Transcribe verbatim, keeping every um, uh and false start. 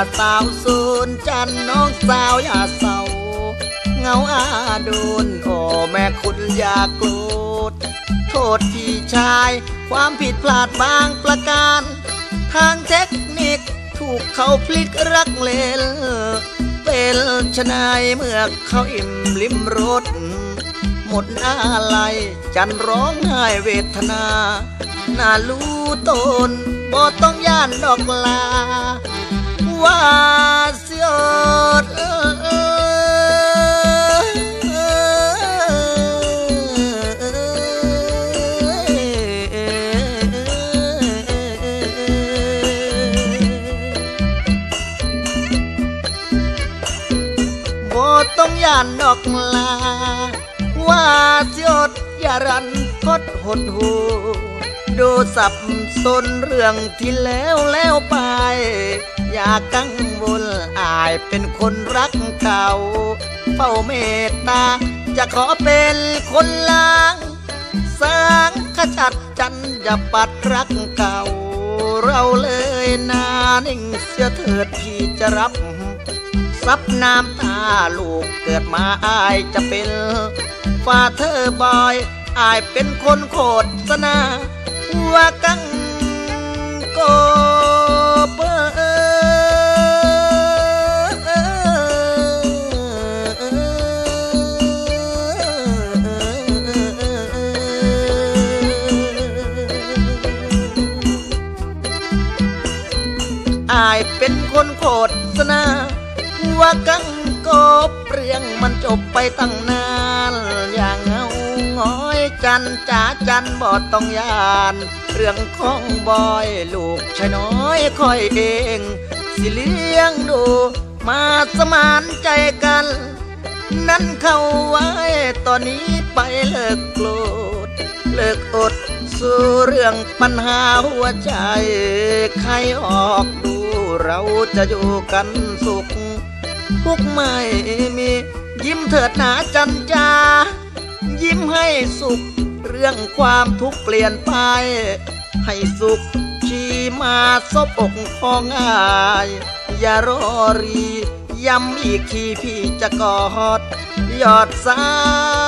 สาวสูนจันน้องสาวอย่าเศร้าเงาอาดูนโอ้แม่คุณอย่าโกรธโทษพี่ชายความผิดพลาดบางประการทางเทคนิคถูกเขาพลิกรักเลนเป็นชนายเมื่อเขาอิ่มลิ้มรสหมดอะไรจันร้องไห้เวทนาน่ารู้ตนบ่ต้องย่านดอกลาว่าเสียดบ่ต้องย่านดอกลาว่าเสียดอย่ารันพดหดหูดูสับสนเรื่องที่แล้วแล้วไปอย่ากังวลอายเป็นคนรักเก่าเฝ้าเมตตาจะขอเป็นคนล้างสร้างขจัดจันอย่าปัดรักเก่าเราเลยนานิ่งเสียเถิดพี่จะรับซับน้ำตาลูกเกิดมาอายจะเป็นฟาเธอบอยอายเป็นคนโคตรสนาว่ากังโกเปอายเป็นคนโคตรสนาว่ากังโกเรื่องมันจบไปตั้งนานอย่างเงาง้อยจันจ๋าจันบ่ต้องยานเรื่องของบอยลูกชายน้อยคอยเองสิเลี้ยงดูมาสมานใจกันนั้นเข้าไว้ตอนนี้ไปเลิกโกรธเลิกอดสู้เรื่องปัญหาหัวใจใครออกดูเราจะอยู่กันสุขทุกไม่มียิ้มเถิดหนาจันจายิ้มให้สุขเรื่องความทุกข์เปลี่ยนไปให้สุขชีมาซบอกของอายอย่ารอรีย้ำอีกทีพี่จะกอดยอดสา